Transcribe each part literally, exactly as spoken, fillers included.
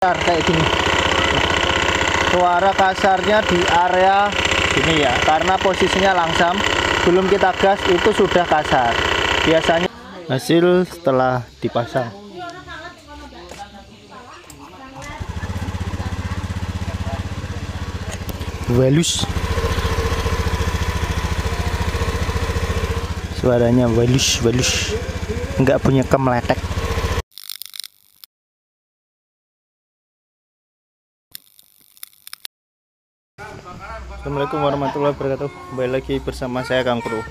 kayak gini. Suara kasarnya di area ini ya, karena posisinya langsam, belum kita gas itu sudah kasar. Biasanya hasil setelah dipasang. Walus. Suaranya walus, walus. Enggak punya kemeletek. Assalamualaikum warahmatullahi wabarakatuh. Kembali lagi bersama saya Kang Bro.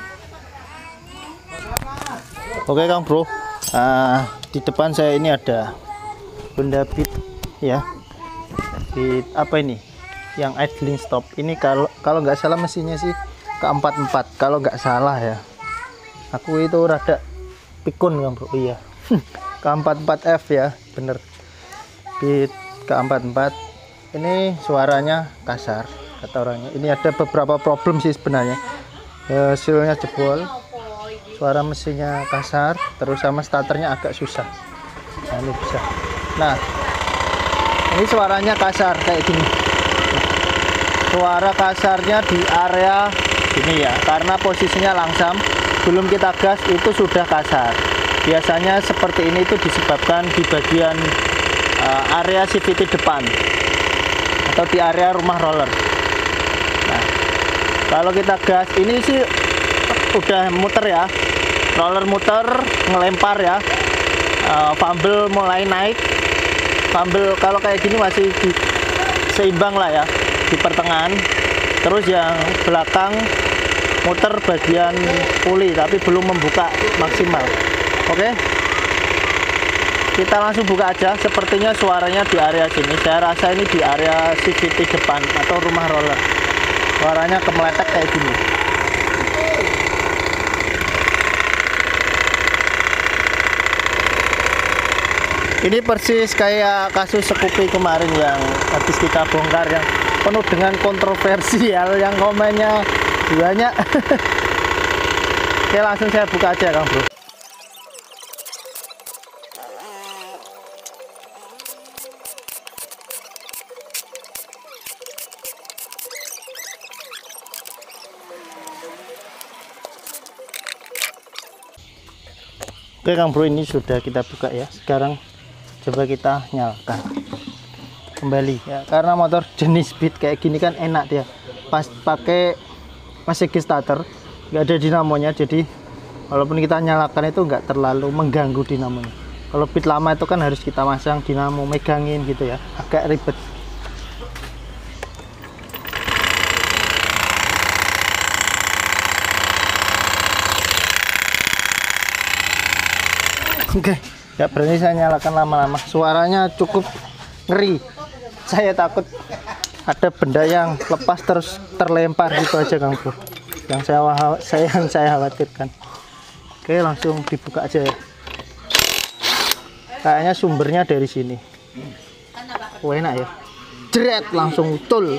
Oke Kang Bro, uh, di depan saya ini ada benda bit ya. Bit apa ini? Yang idling stop. Ini kalau kalau nggak salah mesinnya sih ke empat empat. Kalau nggak salah ya. Aku itu rada pikun Kang Bro. Iya. Ke empat empat F ya, bener. Bit ke empat empat. Ini suaranya kasar kata orangnya. Ini ada beberapa problem sih sebenarnya. Hasilnya jebol, suara mesinnya kasar, terus sama starternya agak susah. Nah, ini bisa. Nah, ini suaranya kasar kayak gini. Suara kasarnya di area ini ya, karena posisinya langsam, belum kita gas itu sudah kasar. Biasanya seperti ini itu disebabkan di bagian uh, area C V T depan atau di area rumah roller. Nah, kalau kita gas ini sih udah muter ya, roller muter ngelempar ya, uh, fumble mulai naik, fumble kalau kayak gini masih di, seimbang lah ya di pertengahan, terus yang belakang muter bagian puli tapi belum membuka maksimal. Oke, kita langsung buka aja. Sepertinya suaranya di area sini. Saya rasa ini di area C V T depan atau rumah roller. Suaranya kemeletek kayak gini. Ini persis kayak kasus Scoopy kemarin yang habis kita bongkar, yang penuh dengan kontroversial, yang komennya banyak. Oke, langsung saya buka aja Kang Bro. Oke Kang Bro, ini sudah kita buka ya. Sekarang coba kita nyalakan kembali ya, karena motor jenis Beat kayak gini kan enak dia pas pakai masih starter, nggak ada dinamonya, jadi walaupun kita nyalakan itu nggak terlalu mengganggu dinamonya. Kalau Beat lama itu kan harus kita masang dinamo, megangin gitu ya, agak ribet. Oke, nggak berani saya nyalakan lama-lama. Suaranya cukup ngeri. Saya takut ada benda yang lepas terus terlempar gitu aja Kang Bro. Yang saya saya yang saya khawatirkan. Oke, langsung dibuka aja ya. Kayaknya sumbernya dari sini. Oh, enak ya. Jret, langsung tul.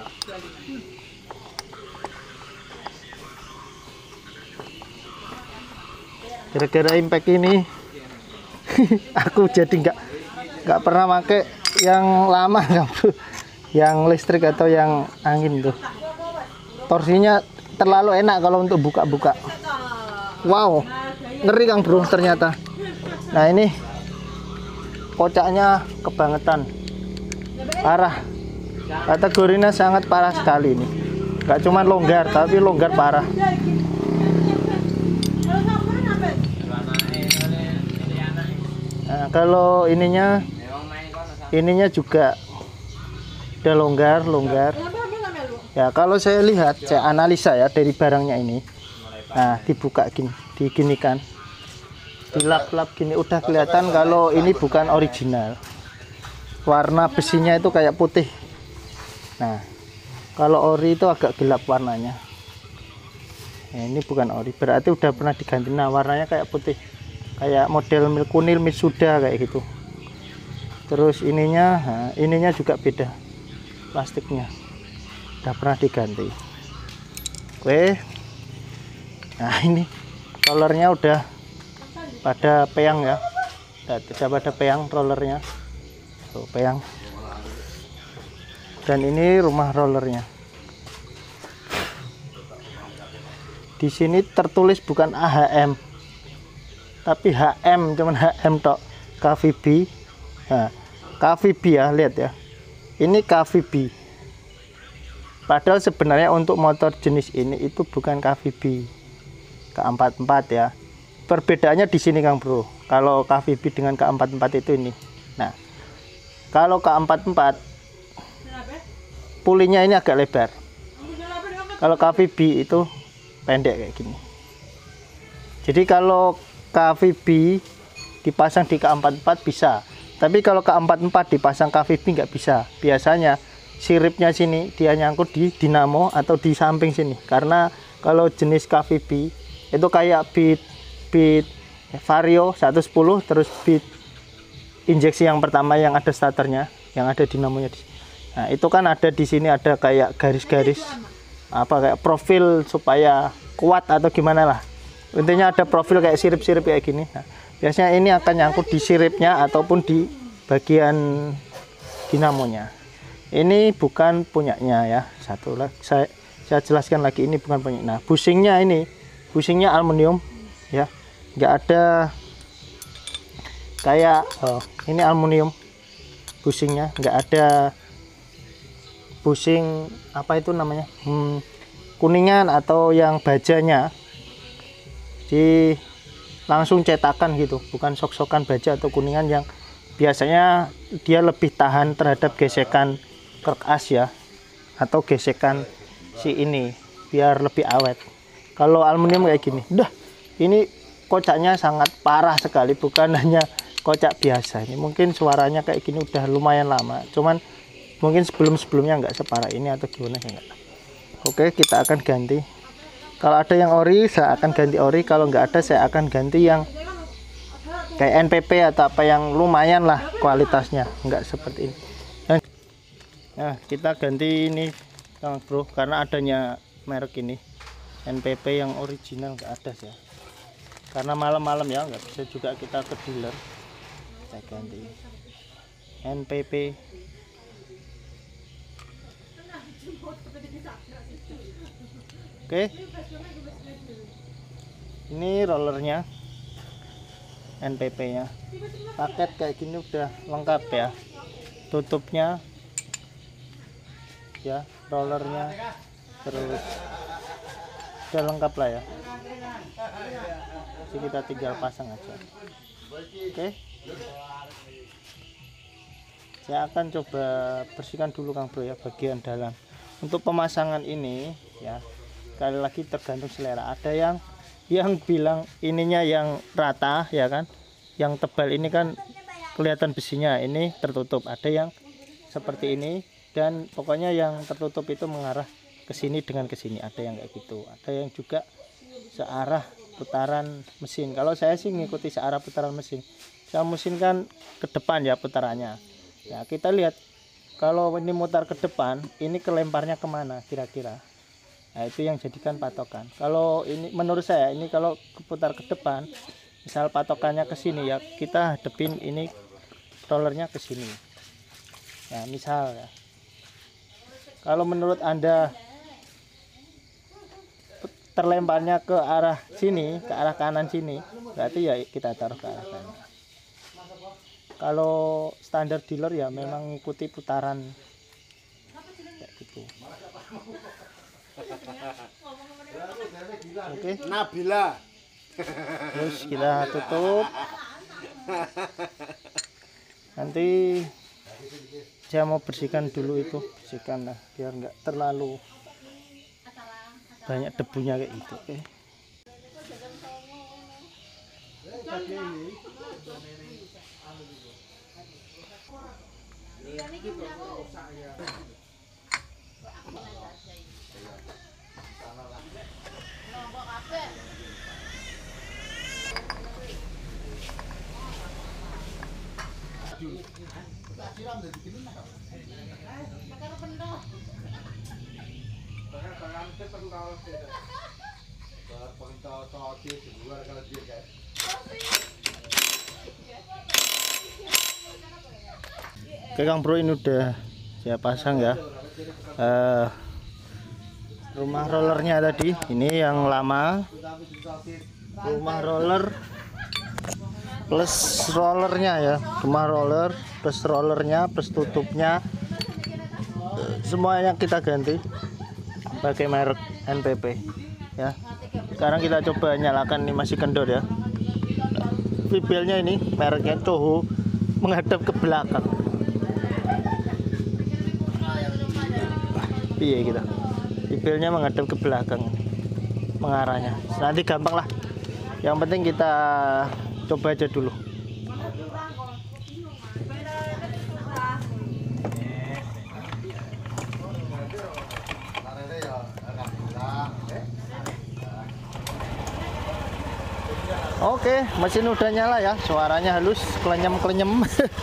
Gara-gara impact ini aku jadi nggak nggak pernah pakai yang lama Kang Bro, yang listrik atau yang angin tuh. Torsinya terlalu enak kalau untuk buka-buka. Wow, ngeri Kang Bro ternyata. Nah, ini kocaknya kebangetan, parah. Kategorinya sangat parah sekali ini. Nggak cuma longgar, tapi longgar parah. Nah, kalau ininya ininya juga udah longgar longgar ya. Kalau saya lihat, saya analisa ya dari barangnya ini. Nah, dibuka gini, diginikan, dilap-lap gini, udah kelihatan kalau ini bukan original. Warna besinya itu kayak putih. Nah, kalau ori itu agak gelap warnanya. Nah, ini bukan ori, berarti udah pernah diganti. Nah, warnanya kayak putih, kayak model kunil Mitsuda kayak gitu. Terus ininya, nah, ininya juga beda, plastiknya udah pernah diganti. Oke, nah ini rollernya udah pada peyang ya, udah pada peyang rollernya. tuh peyang. Dan ini rumah rollernya. Di sini tertulis bukan A H M, tapi H M, cuman H M tok. K V B. Nah, K V B ya, lihat ya. Ini K V B. Padahal sebenarnya untuk motor jenis ini itu bukan K V B. K empat puluh empat ya. Perbedaannya di sini Kang Bro. Kalau K V B dengan K empat puluh empat itu ini. Nah, kalau K empat puluh empat pulinya ini agak lebar. Kalau K V B itu pendek kayak gini. Jadi kalau K V B dipasang di K empat puluh empat bisa, tapi kalau K empat puluh empat dipasang K V B nggak bisa. Biasanya siripnya sini dia nyangkut di dinamo atau di samping sini, karena kalau jenis K V B itu kayak beat beat Vario seratus sepuluh, terus beat injeksi yang pertama yang ada starternya, yang ada dinamonya di sini. Nah, itu kan ada di sini ada kayak garis-garis apa kayak profil supaya kuat atau gimana lah. Intinya ada profil kayak sirip-sirip kayak gini. Nah, biasanya ini akan nyangkut di siripnya ataupun di bagian dinamonya. Ini bukan punyanya ya. Satu lagi saya saya jelaskan lagi, ini bukan punya. Nah, bushingnya ini, bushingnya aluminium ya. Nggak ada kayak oh, ini aluminium bushingnya, nggak ada bushing apa itu namanya hmm, kuningan atau yang bajanya, di langsung cetakan gitu, bukan sok-sokan baja atau kuningan yang biasanya dia lebih tahan terhadap gesekan kerk as ya, atau gesekan si ini biar lebih awet. Kalau aluminium kayak gini, udah ini kocaknya sangat parah sekali, bukan hanya kocak biasa. Ini mungkin suaranya kayak gini udah lumayan lama, cuman mungkin sebelum-sebelumnya nggak separah ini atau gimana ya enggak. Oke, kita akan ganti. Kalau ada yang ori, saya akan ganti ori. Kalau nggak ada, saya akan ganti yang kayak N P P atau apa yang lumayan lah kualitasnya, nggak seperti ini. Nah, kita ganti ini Kang Bro, karena adanya merek ini N P P yang original nggak ada ya. Karena malam-malam ya nggak bisa juga kita ke dealer. Saya ganti N P P. Oke, ini rollernya N P P nya, paket kayak gini udah lengkap ya, tutupnya ya, rollernya, terus udah lengkap lah ya. Jadi kita tinggal pasang aja. Oke, saya akan coba bersihkan dulu Kang Bro ya bagian dalam. Untuk pemasangan ini ya, sekali lagi tergantung selera. Ada yang yang bilang ininya yang rata ya kan, yang tebal ini kan kelihatan besinya, ini tertutup. Ada yang seperti ini, dan pokoknya yang tertutup itu mengarah ke sini dengan ke sini. Ada yang kayak gitu. Ada yang juga searah putaran mesin. Kalau saya sih ngikuti searah putaran mesin. Saya mesin kan ke depan ya putarannya. Ya kita lihat, kalau ini mutar ke depan, ini kelemparnya kemana kira-kira. Nah, itu yang jadikan patokan. Kalau ini menurut saya, ini kalau keputar ke depan, misal patokannya ke sini ya, kita hadepin ini rollernya ke sini. Nah, misal ya. Kalau menurut Anda terlemparnya ke arah sini, ke arah kanan sini, berarti ya kita taruh ke arah kanan. Kalau standar dealer ya memang ngikuti putaran kayak gitu. Oke, Nabila. terus kita tutup. Nanti saya mau bersihkan dulu itu, bersihkan lah biar nggak terlalu banyak debunya kayak gitu. Oke. Oke Kang Bro, ini udah saya pasang ya. Uh, rumah rollernya tadi, ini yang lama. Rumah roller plus rollernya ya. Rumah roller plus rollernya plus tutupnya, uh, semuanya kita ganti pakai merek N P P ya. Sekarang kita coba nyalakan, ini masih kendor ya. Vibelnya ini mereknya Toho, menghadap ke belakang. Iya gitu, vibelnya menghadap ke belakang mengarahnya. Nanti gampang lah, yang penting kita coba aja dulu. Oke, mesin udah nyala ya, suaranya halus, klenyem-klenyem.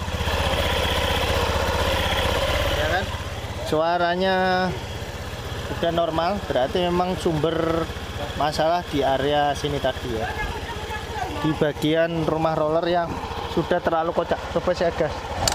Ya kan? Suaranya udah normal, berarti memang sumber masalah di area sini tadi ya. Di bagian rumah roller yang sudah terlalu kocak. Coba saya gas.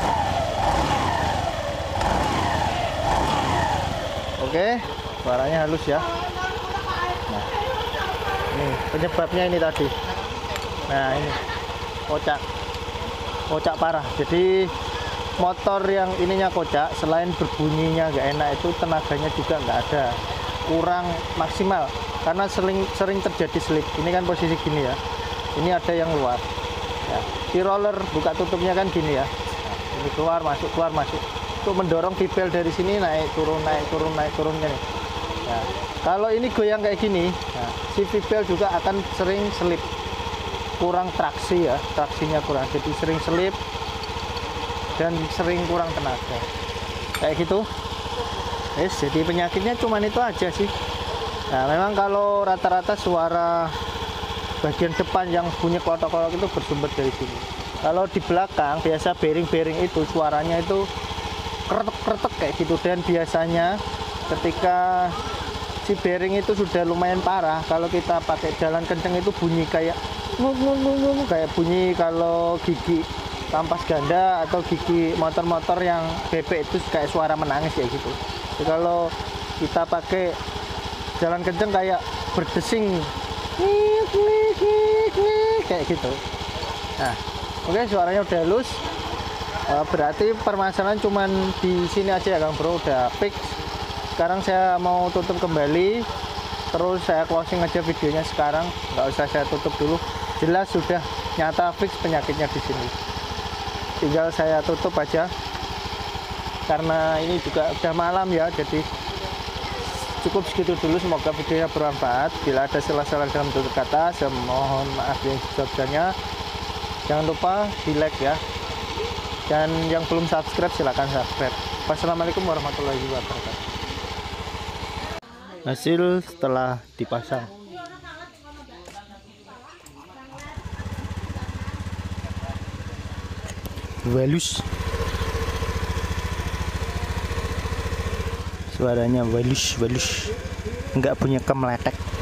Oke, suaranya halus ya. Nah, ini penyebabnya ini tadi. Nah ini kocak, kocak parah. Jadi motor yang ininya kocak, selain berbunyinya nggak enak, itu tenaganya juga nggak ada, kurang maksimal karena sering sering terjadi slip. Ini kan posisi gini ya, ini ada yang luar ya. Di roller buka tutupnya kan gini ya. Nah, ini keluar masuk keluar masuk, untuk mendorong vibel dari sini naik turun naik turun naik turun gini. Nah, kalau ini goyang kayak gini, nah, si vibel juga akan sering slip, kurang traksi ya, traksinya kurang, jadi sering selip dan sering kurang tenaga kayak gitu. Yes, jadi penyakitnya cuman itu aja sih. Nah memang kalau rata-rata suara bagian depan yang bunyi klotok-klotok itu bersumber dari sini. Kalau di belakang biasa bearing-bearing itu suaranya itu kretek-kretek kayak gitu, dan biasanya ketika si bearing itu sudah lumayan parah, kalau kita pakai jalan kenceng itu bunyi kayak ngung ngung ngung ngung, kayak bunyi kalau gigi kampas ganda atau gigi motor-motor yang bebek itu kayak suara menangis kayak gitu. Jadi kalau kita pakai jalan kenceng kayak berdesing kayak gitu. Nah oke, suaranya udah halus. Uh, berarti permasalahan cuman di sini aja ya Kang Bro, udah fix. Sekarang saya mau tutup kembali, terus saya closing aja videonya sekarang, nggak usah saya tutup dulu. Jelas sudah nyata fix penyakitnya di sini. Tinggal saya tutup aja karena ini juga udah malam ya. Jadi cukup segitu dulu, semoga videonya bermanfaat. Bila ada salah-salah dalam tutur kata, saya mohon maaf yang sebesar-besarnya. Jangan lupa di like ya, dan yang belum subscribe silahkan subscribe. Wassalamualaikum warahmatullahi wabarakatuh. Hasil setelah dipasang, halus, suaranya halus halus, nggak punya kemeletek.